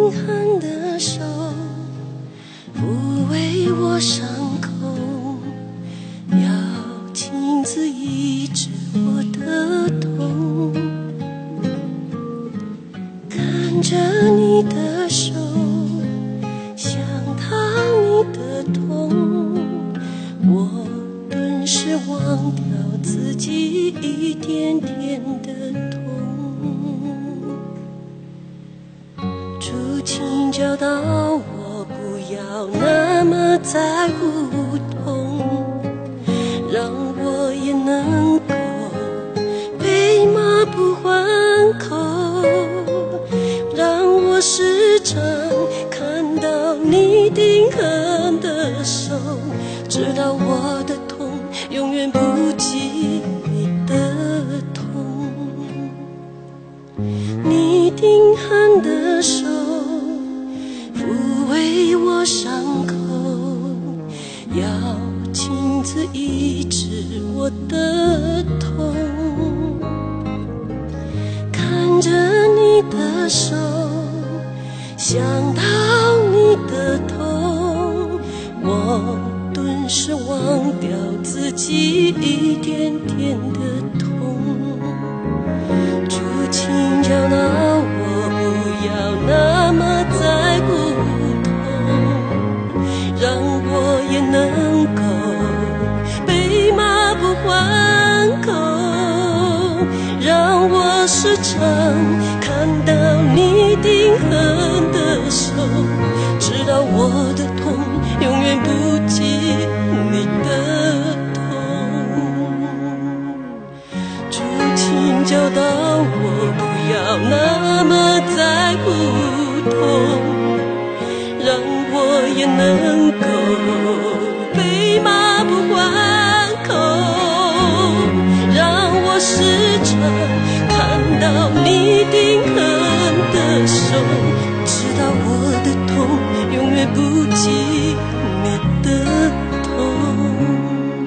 丁寒的手抚慰我伤口，要亲自医治我的痛。看着你的手，想到你的痛，我顿时忘掉自己一点点的痛。主请教导我不要那么在乎痛，让我也能够被骂不还口，让我时常看到你丁寒的手，知道我的痛永远不及你的痛。你丁寒的手抚慰我伤口，要亲自医治我的痛。看着你的手，想到你的痛，我顿时忘掉自己一点点的痛。主请教导我不要那么在乎痛，让我也能够被骂不还口，让我时常看到你丁寒的手，知道我的痛永远不及你的痛。主请教导我不要那么在乎痛，让我也能够被骂不还口，让我时常看到你丁寒的手，知道我的痛永远不及你的痛。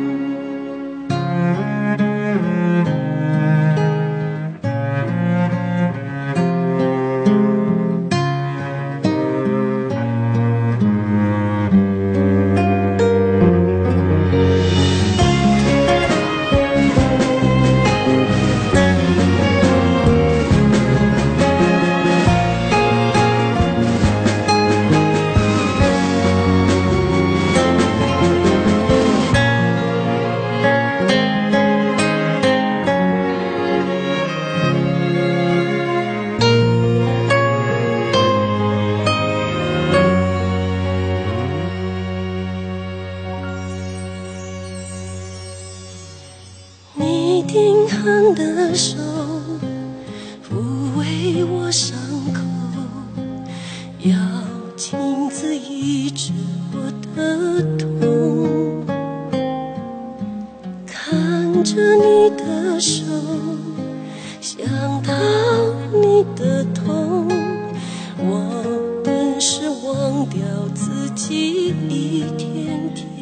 你丁寒的手抚慰我伤口，要亲自医治我的痛。看着你的手，想到你的痛，我顿时忘掉自己一点点